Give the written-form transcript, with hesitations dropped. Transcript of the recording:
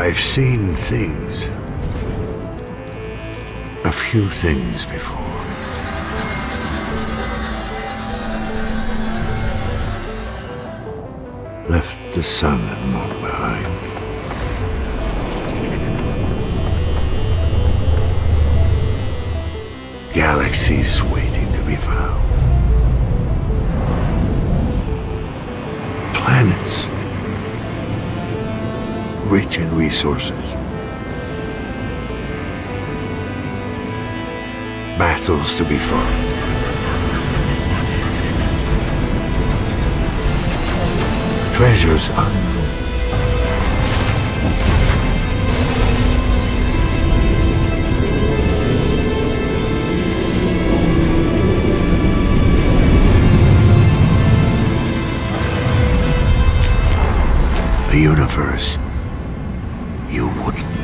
I've seen things. A few things before. Left the sun and moon behind. Galaxies waiting to be found. Planets rich in resources. Battles to be fought. Treasures unknown. A universe you wouldn't